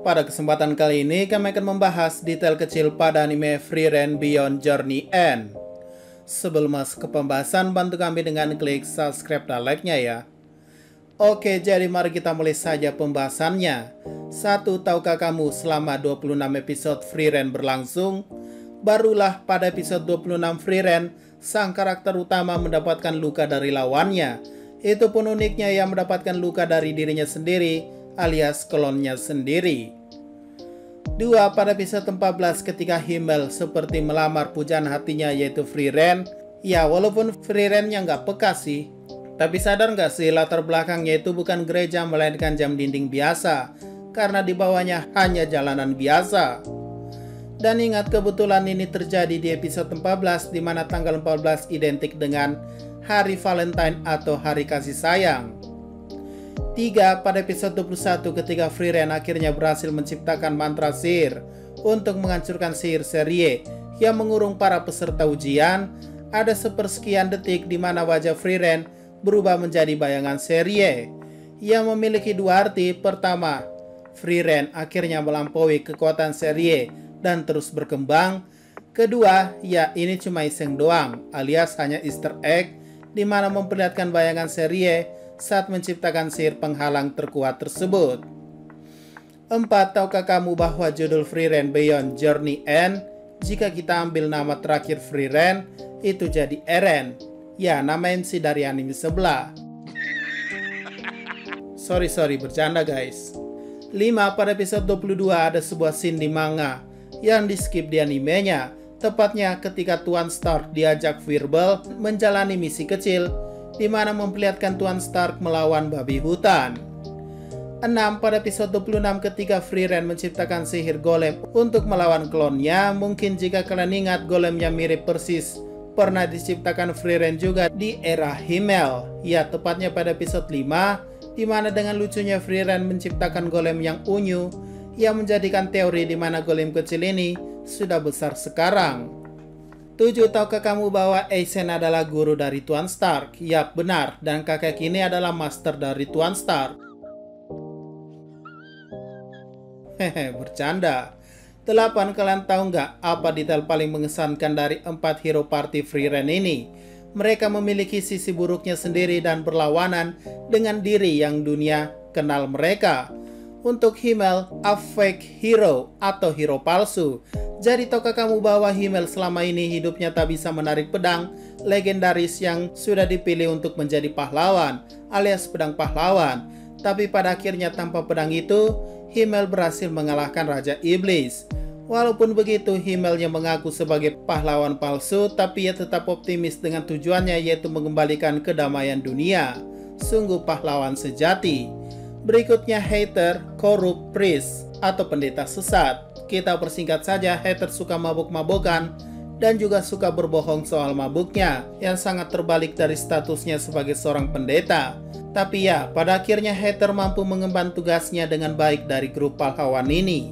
Pada kesempatan kali ini kami akan membahas detail kecil pada anime Frieren Beyond Journey End. Sebelum masuk ke pembahasan, bantu kami dengan klik subscribe dan like-nya ya. Oke, jadi mari kita mulai saja pembahasannya. Tahukah kamu selama 26 episode Frieren berlangsung, barulah pada episode 26 Frieren, sang karakter utama mendapatkan luka dari lawannya. Itu pun uniknya ia mendapatkan luka dari dirinya sendiri, alias klonnya sendiri. 2. Pada episode 14 ketika Himmel seperti melamar pujaan hatinya yaitu Frieren. Ya, walaupun Frierennya nggak peka sih, tapi sadar nggak sih latar belakangnya itu bukan gereja melainkan jam dinding biasa, karena di bawahnya hanya jalanan biasa. Dan ingat, kebetulan ini terjadi di episode 14 di mana tanggal 14 identik dengan hari Valentine atau hari kasih sayang. 3. Pada episode 21 ketika Frieren akhirnya berhasil menciptakan mantra sihir untuk menghancurkan sihir Serie yang mengurung para peserta ujian, ada sepersekian detik di mana wajah Frieren berubah menjadi bayangan Serie yang memiliki dua arti. Pertama, Frieren akhirnya melampaui kekuatan Serie dan terus berkembang. Kedua, ya ini cuma iseng doang, alias hanya easter egg di mana memperlihatkan bayangan Serie saat menciptakan sihir penghalang terkuat tersebut. 4. Tahukah kamu bahwa judul Frieren Beyond Journey End, jika kita ambil nama terakhir Frieren, itu jadi Eren. Ya, nama MC dari anime sebelah. Sorry, bercanda guys. 5. Pada episode 22 ada sebuah scene di manga yang di skip di animenya. Tepatnya ketika Tuan Stark diajak Verbal menjalani misi kecil di mana memperlihatkan Tuan Stark melawan babi hutan. 6. Pada episode 26 ketika Frieren menciptakan sihir golem untuk melawan klonnya. Mungkin jika kalian ingat, golemnya mirip persis pernah diciptakan Frieren juga di era Himmel. Ya, tepatnya pada episode 5 di mana dengan lucunya Frieren menciptakan golem yang unyu yang menjadikan teori di mana golem kecil ini sudah besar sekarang. 7. Tahukah kamu bahwa Aizen adalah guru dari Tuan Stark? Yap, benar. Dan kakek ini adalah master dari Tuan Stark. Hehe, bercanda. 8. Kalian tahu nggak apa detail paling mengesankan dari 4 hero party Frieren ini? Mereka memiliki sisi buruknya sendiri dan berlawanan dengan diri yang dunia kenal mereka. Untuk Himmel, a fake hero atau hero palsu. Jadi tahukah kamu bahwa Himmel selama ini hidupnya tak bisa menarik pedang legendaris yang sudah dipilih untuk menjadi pahlawan, alias pedang pahlawan. Tapi pada akhirnya tanpa pedang itu, Himmel berhasil mengalahkan Raja Iblis. Walaupun begitu, Himmelnya mengaku sebagai pahlawan palsu, tapi ia tetap optimis dengan tujuannya, yaitu mengembalikan kedamaian dunia. Sungguh pahlawan sejati. Berikutnya hater, korup, priest, atau pendeta sesat. Kita persingkat saja, hater suka mabuk-mabukan dan juga suka berbohong soal mabuknya, yang sangat terbalik dari statusnya sebagai seorang pendeta. Tapi ya, pada akhirnya hater mampu mengemban tugasnya dengan baik dari grup pahlawan ini.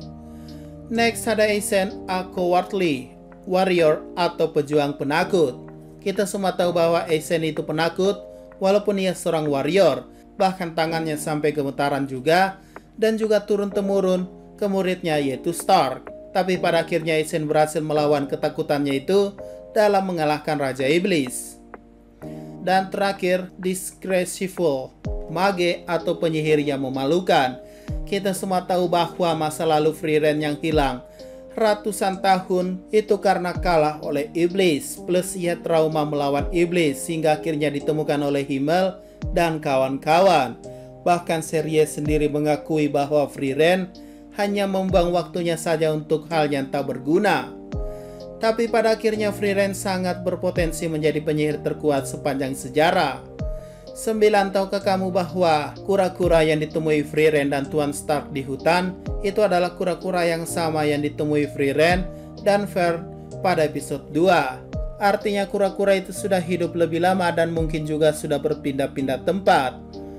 Next ada Aizen, a cowardly warrior atau pejuang penakut. Kita semua tahu bahwa Aizen itu penakut, walaupun ia seorang warrior. Bahkan tangannya sampai gemetaran juga, dan juga turun-temurun ke muridnya yaitu Stark. Tapi pada akhirnya Aizen berhasil melawan ketakutannya itu dalam mengalahkan Raja Iblis. Dan terakhir, disgraceful, mage atau penyihir yang memalukan. Kita semua tahu bahwa masa lalu Frieren yang hilang ratusan tahun itu karena kalah oleh Iblis, plus ia trauma melawan Iblis sehingga akhirnya ditemukan oleh Himmel dan kawan-kawan. Bahkan Serie sendiri mengakui bahwa Frieren hanya membuang waktunya saja untuk hal yang tak berguna. Tapi pada akhirnya Frieren sangat berpotensi menjadi penyihir terkuat sepanjang sejarah. 9. Tahukah kamu bahwa kura-kura yang ditemui Frieren dan Tuan Stark di hutan itu adalah kura-kura yang sama yang ditemui Frieren dan Vern pada episode 2. Artinya kura-kura itu sudah hidup lebih lama dan mungkin juga sudah berpindah-pindah tempat.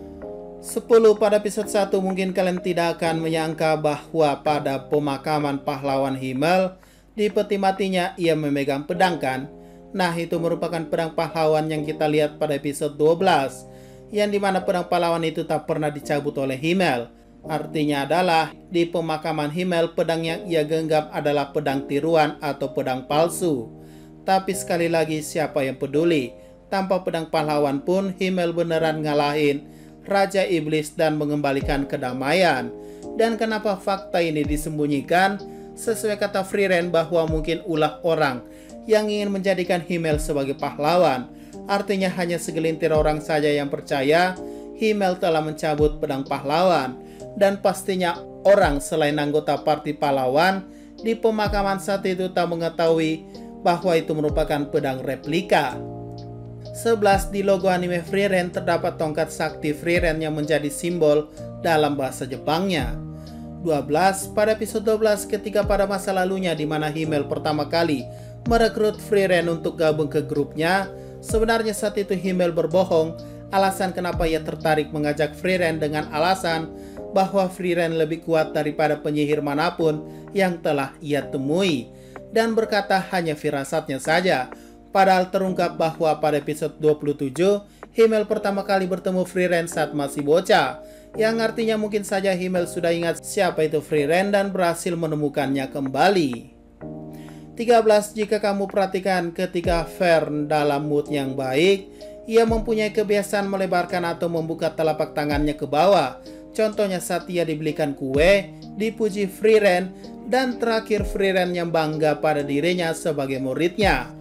10. Pada episode 1 mungkin kalian tidak akan menyangka bahwa pada pemakaman pahlawan Himmel, di peti matinya ia memegang pedang kan? Nah, itu merupakan pedang pahlawan yang kita lihat pada episode 12, yang dimana pedang pahlawan itu tak pernah dicabut oleh Himmel. Artinya adalah di pemakaman Himmel pedang yang ia genggam adalah pedang tiruan atau pedang palsu. Tapi sekali lagi siapa yang peduli? Tanpa pedang pahlawan pun Himmel beneran ngalahin Raja Iblis dan mengembalikan kedamaian. Dan kenapa fakta ini disembunyikan? Sesuai kata Frieren bahwa mungkin ulah orang yang ingin menjadikan Himmel sebagai pahlawan. Artinya hanya segelintir orang saja yang percaya Himmel telah mencabut pedang pahlawan. Dan pastinya orang selain anggota parti pahlawan di pemakaman saat itu tak mengetahui bahwa itu merupakan pedang replika. 11. Di logo anime Frieren terdapat tongkat sakti Frieren yang menjadi simbol dalam bahasa Jepangnya. 12. Pada episode 12 ketika pada masa lalunya di mana Himmel pertama kali merekrut Frieren untuk gabung ke grupnya, sebenarnya saat itu Himmel berbohong alasan kenapa ia tertarik mengajak Frieren dengan alasan bahwa Frieren lebih kuat daripada penyihir manapun yang telah ia temui, dan berkata hanya firasatnya saja. Padahal terungkap bahwa pada episode 27, Himmel pertama kali bertemu Frieren saat masih bocah, yang artinya mungkin saja Himmel sudah ingat siapa itu Frieren dan berhasil menemukannya kembali. 13. Jika kamu perhatikan ketika Fern dalam mood yang baik, ia mempunyai kebiasaan melebarkan atau membuka telapak tangannya ke bawah. Contohnya saat ia dibelikan kue, dipuji Frieren, dan terakhir Frieren yang bangga pada dirinya sebagai muridnya.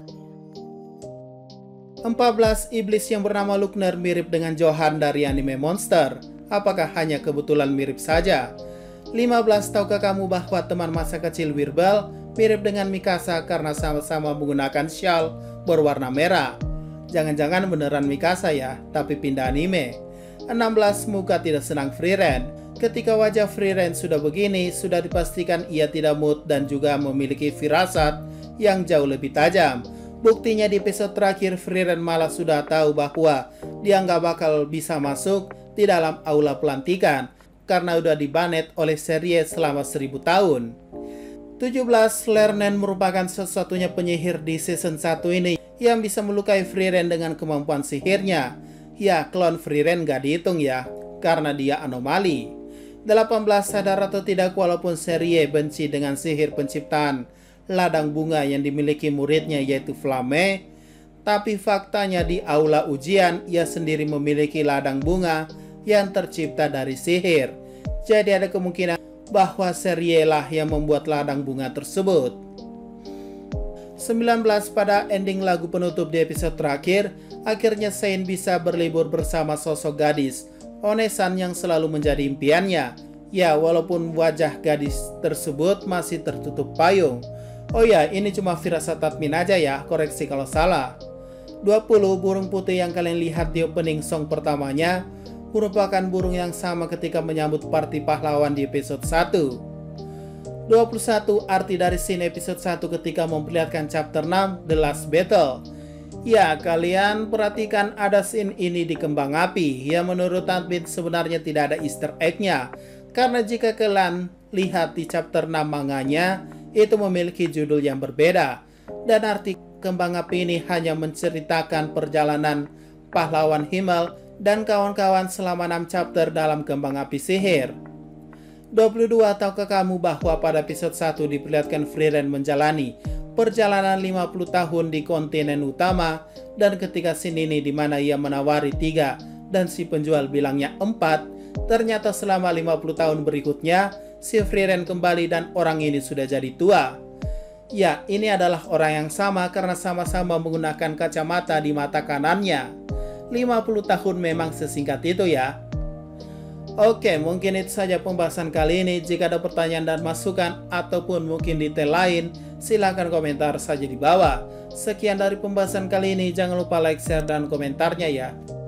14. Iblis yang bernama Lukner mirip dengan Johan dari anime Monster. Apakah hanya kebetulan mirip saja? 15. Tahukah kamu bahwa teman masa kecil Wirbel mirip dengan Mikasa karena sama-sama menggunakan shawl berwarna merah? Jangan-jangan beneran Mikasa ya, tapi pindah anime. 16. Muka tidak senang Frieren. Ketika wajah Frieren sudah begini, sudah dipastikan ia tidak mood dan juga memiliki firasat yang jauh lebih tajam. Buktinya di episode terakhir Frieren malah sudah tahu bahwa dia nggak bakal bisa masuk di dalam aula pelantikan karena udah dibanet oleh serie selama 1000 tahun. 17. Lernen merupakan satu-satunya penyihir di season 1 ini yang bisa melukai Frieren dengan kemampuan sihirnya. Ya, klon Frieren gak dihitung ya, karena dia anomali. 18. Sadar atau tidak walaupun serie benci dengan sihir penciptaan ladang bunga yang dimiliki muridnya yaitu Flame, tapi faktanya di aula ujian ia sendiri memiliki ladang bunga yang tercipta dari sihir. Jadi ada kemungkinan bahwa serie lah yang membuat ladang bunga tersebut. 19. Pada ending lagu penutup di episode terakhir, akhirnya Sein bisa berlibur bersama sosok gadis Onesan yang selalu menjadi impiannya. Ya, walaupun wajah gadis tersebut masih tertutup payung. Oh ya, ini cuma firasat admin aja ya, koreksi kalau salah. 20. Burung putih yang kalian lihat di opening song pertamanya merupakan burung yang sama ketika menyambut party pahlawan di episode 1. 21. Arti dari scene episode 1 ketika memperlihatkan chapter 6 The Last Battle. Ya, kalian perhatikan ada scene ini di kembang api. Ya, menurut admin sebenarnya tidak ada easter egg-nya. Karena jika kalian lihat di chapter 6 manganya, itu memiliki judul yang berbeda. Dan arti kembang api ini hanya menceritakan perjalanan pahlawan Himmel dan kawan-kawan selama 6 chapter dalam kembang api sihir. 22. Tahukah kamu bahwa pada episode 1 diperlihatkan Frieren menjalani perjalanan 50 tahun di kontinen utama, dan ketika scene ini dimana ia menawari 3 dan si penjual bilangnya 4, ternyata selama 50 tahun berikutnya si Frieren kembali dan orang ini sudah jadi tua. Ya, ini adalah orang yang sama karena sama-sama menggunakan kacamata di mata kanannya. 50 tahun memang sesingkat itu ya. Oke, mungkin itu saja pembahasan kali ini. Jika ada pertanyaan dan masukan ataupun mungkin detail lain, silahkan komentar saja di bawah. Sekian dari pembahasan kali ini, jangan lupa like, share, dan komentarnya ya.